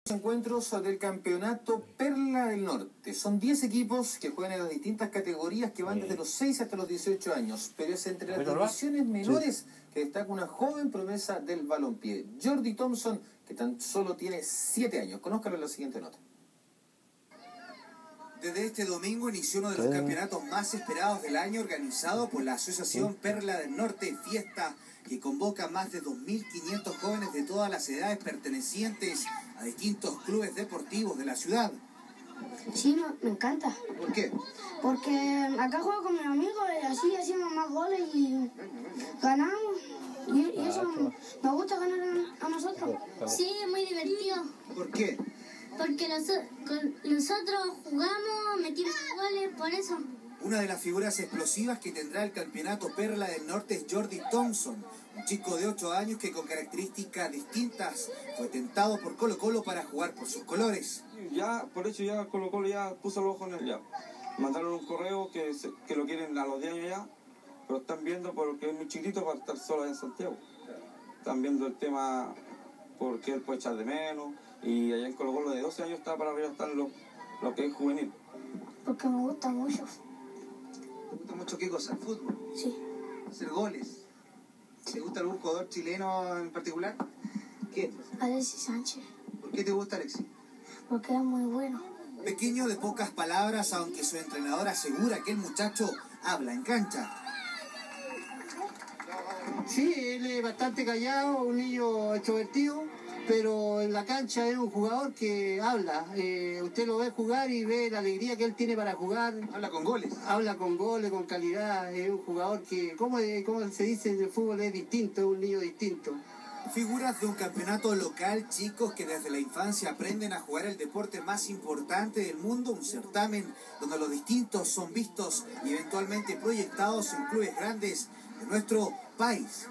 Encuentros del campeonato Perla del Norte. Son 10 equipos que juegan en las distintas categorías que van desde los 6 hasta los 18 años, pero es entre las divisiones menores que destaca una joven promesa del balompié, Jordi Thompson, que tan solo tiene 7 años. Conózcalo en la siguiente nota. Desde este domingo inició uno de los campeonatos más esperados del año, organizado por la Asociación Perla del Norte, fiesta que convoca a más de 2.500 jóvenes de todas las edades pertenecientes a distintos clubes deportivos de la ciudad. Sí, me encanta. ¿Por qué? Porque acá juego con mis amigos y así hacemos más goles y ganamos. Y eso nos gusta ganar a nosotros. Sí, es muy divertido. ¿Por qué? Porque nosotros jugamos, metimos goles, por eso. Una de las figuras explosivas que tendrá el campeonato Perla del Norte es Jordi Thompson, un chico de 8 años que con características distintas fue tentado por Colo-Colo para jugar por sus colores. Ya, por eso ya Colo-Colo ya puso el ojo en él ya. Mandaron un correo que lo quieren a los 10 años ya, pero están viendo porque es muy chiquitito para estar solo en Santiago. Están viendo el tema porque él puede echar de menos, y allá en Colo-Colo de 12 años está para arriba están lo que es juvenil. Porque me gusta mucho. ¿Te gusta mucho qué cosa? ¿El fútbol? Sí. ¿Hacer goles? ¿Te gusta algún jugador chileno en particular? ¿Quién? Alexis Sánchez. ¿Por qué te gusta Alexis? Porque es muy bueno. Pequeño de pocas palabras, aunque su entrenador asegura que el muchacho habla en cancha. Sí, él es bastante callado, un niño extrovertido, pero en la cancha es un jugador que habla. Usted lo ve jugar y ve la alegría que él tiene para jugar. Habla con goles. Habla con goles, con calidad. Es un jugador que, ¿cómo se dice en el fútbol? Es distinto, es un niño distinto. Figuras de un campeonato local, chicos que desde la infancia aprenden a jugar el deporte más importante del mundo, un certamen donde los distintos son vistos y eventualmente proyectados en clubes grandes de nuestro país.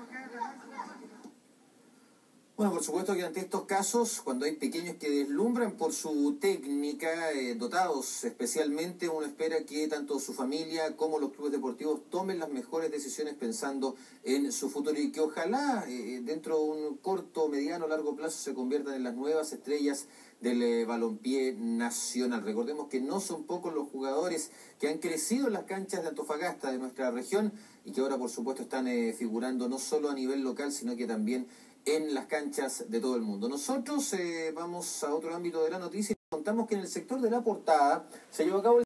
Bueno, por supuesto que ante estos casos, cuando hay pequeños que deslumbran por su técnica, dotados especialmente, uno espera que tanto su familia como los clubes deportivos tomen las mejores decisiones pensando en su futuro y que ojalá dentro de un corto, mediano, largo plazo se conviertan en las nuevas estrellas del balompié nacional. Recordemos que no son pocos los jugadores que han crecido en las canchas de Antofagasta, de nuestra región, y que ahora por supuesto están figurando no solo a nivel local, sino que también en las canchas de todo el mundo. Nosotros vamos a otro ámbito de la noticia y contamos que en el sector de La Portada se llevó a cabo